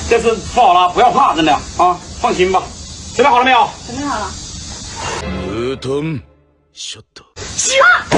这次不好了，不要怕，真的啊，放心吧。准备好了没有？ 准备好了。 Mutton shot。 啊！